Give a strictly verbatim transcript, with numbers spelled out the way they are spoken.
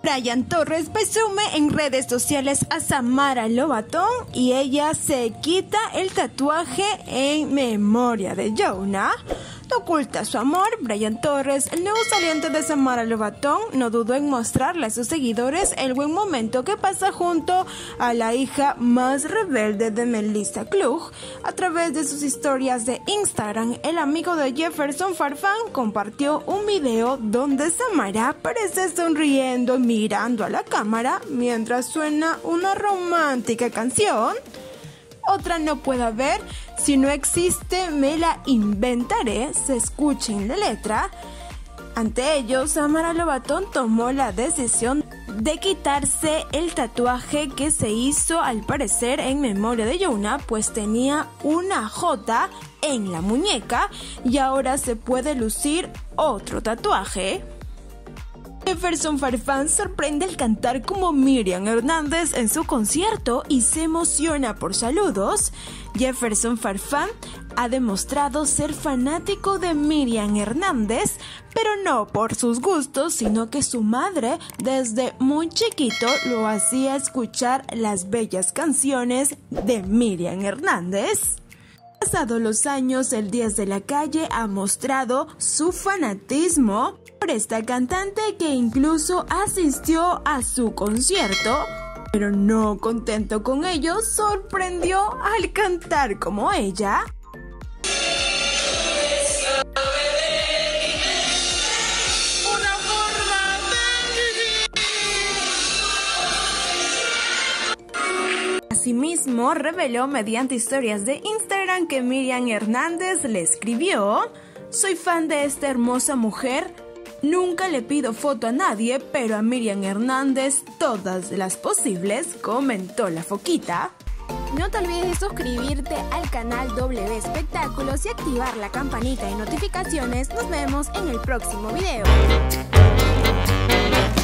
Brian Torres presume en redes sociales a Samara Lobatón y ella se quita el tatuaje en memoria de Jonah. No oculta su amor. Brian Torres, el nuevo saliente de Samara Lobatón, no dudó en mostrarle a sus seguidores el buen momento que pasa junto a la hija más rebelde de Melissa Klug. A través de sus historias de Instagram, el amigo de Jefferson Farfán compartió un video donde Samara aparece sonriendo y mirando a la cámara mientras suena una romántica canción. Otra no puede haber, si no existe me la inventaré, se escucha en la letra. Ante ello, Samara Lobatón tomó la decisión de quitarse el tatuaje que se hizo al parecer en memoria de Jonah, pues tenía una J en la muñeca y ahora se puede lucir otro tatuaje. Jefferson Farfán sorprende al cantar como Miriam Hernández en su concierto y se emociona por saludos. Jefferson Farfán ha demostrado ser fanático de Miriam Hernández, pero no por sus gustos, sino que su madre desde muy chiquito lo hacía escuchar las bellas canciones de Miriam Hernández. Pasados los años, el diez de la calle ha mostrado su fanatismo por esta cantante que incluso asistió a su concierto, pero no contento con ello, sorprendió al cantar como ella. Asimismo, reveló mediante historias de Instagram que Miriam Hernández le escribió: "Soy fan de esta hermosa mujer, nunca le pido foto a nadie, pero a Miriam Hernández todas las posibles", comentó la foquita. No te olvides de suscribirte al canal W Espectáculos y activar la campanita de notificaciones. Nos vemos en el próximo video.